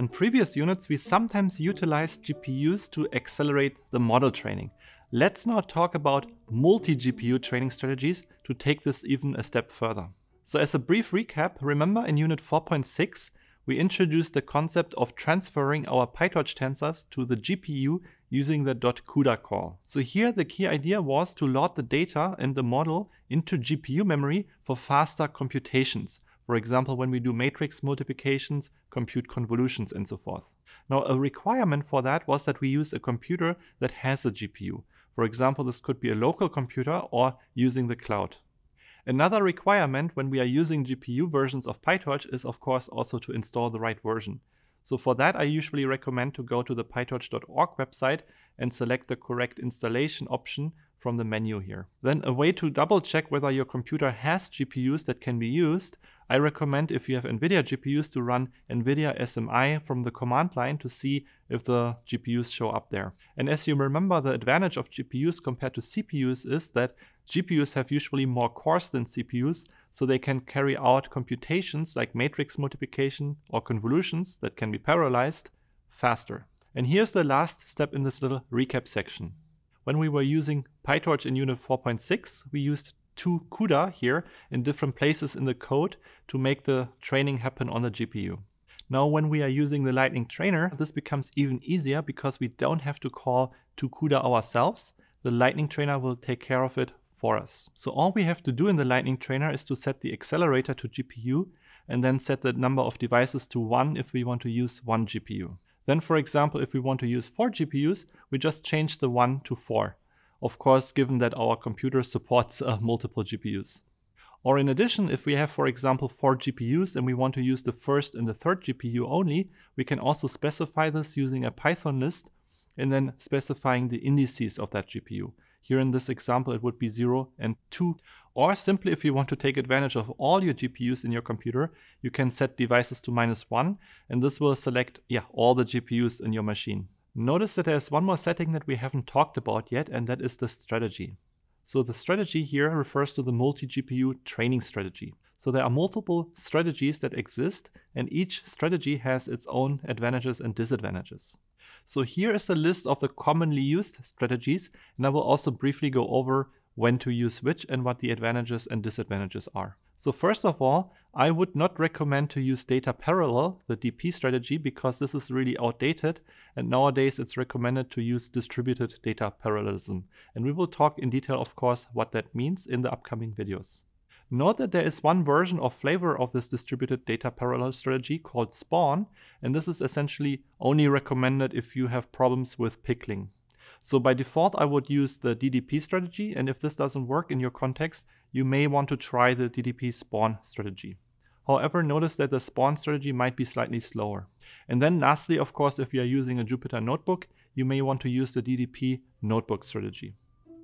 in previous units, we sometimes utilized GPUs to accelerate the model training. Let's now talk about multi-GPU training strategies to take this even a step further. So as a brief recap, remember in Unit 4.6, we introduced the concept of transferring our PyTorch tensors to the GPU using the .CUDA call. So here the key idea was to load the data and the model into GPU memory for faster computations. For example, when we do matrix multiplications, compute convolutions and so forth. Now a requirement for that was that we use a computer that has a GPU. For example, this could be a local computer or using the cloud. Another requirement when we are using GPU versions of PyTorch is of course also to install the right version. So for that I usually recommend to go to the pytorch.org website and select the correct installation option from the menu here. Then a way to double check whether your computer has GPUs that can be used, I recommend if you have NVIDIA GPUs to run NVIDIA SMI from the command line to see if the GPUs show up there. And as you remember, the advantage of GPUs compared to CPUs is that GPUs have usually more cores than CPUs, so they can carry out computations like matrix multiplication or convolutions that can be parallelized faster. And here's the last step in this little recap section. When we were using PyTorch in Unit 4.6, we used two CUDA here in different places in the code to make the training happen on the GPU. Now when we are using the Lightning Trainer, this becomes even easier because we don't have to call to CUDA ourselves. The Lightning Trainer will take care of it for us. So all we have to do in the Lightning Trainer is to set the accelerator to GPU and then set the number of devices to 1 if we want to use 1 GPU. Then, for example, if we want to use 4 GPUs, we just change the 1 to 4. Of course, given that our computer supports multiple GPUs. Or in addition, if we have, for example, 4 GPUs and we want to use the first and the third GPU only, we can also specify this using a Python list and then specifying the indices of that GPU. Here in this example, it would be 0 and 2. Or simply, if you want to take advantage of all your GPUs in your computer, you can set devices to -1, and this will select all the GPUs in your machine. Notice that there's one more setting that we haven't talked about yet, and that is the strategy. So the strategy here refers to the multi-GPU training strategy. So there are multiple strategies that exist, and each strategy has its own advantages and disadvantages. So here is a list of the commonly used strategies, and I will also briefly go over when to use which and what the advantages and disadvantages are. So first of all, I would not recommend to use data parallel, the DP strategy, because this is really outdated, and nowadays it's recommended to use distributed data parallelism. And we will talk in detail, of course, what that means in the upcoming videos. Note that there is one version or flavor of this distributed data parallel strategy called Spawn, and this is essentially only recommended if you have problems with pickling. So by default, I would use the DDP strategy, and if this doesn't work in your context, you may want to try the DDP Spawn strategy. However, notice that the Spawn strategy might be slightly slower. And then lastly, of course, if you are using a Jupyter notebook, you may want to use the DDP notebook strategy.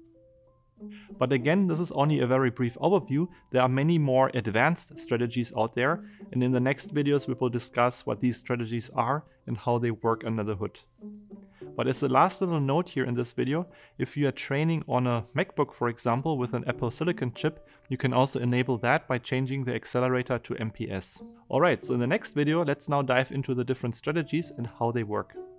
But again, this is only a very brief overview. There are many more advanced strategies out there, and in the next videos we will discuss what these strategies are and how they work under the hood. But as a last little note here in this video, if you are training on a MacBook, for example, with an Apple Silicon chip, you can also enable that by changing the accelerator to MPS. Alright, so in the next video, let's now dive into the different strategies and how they work.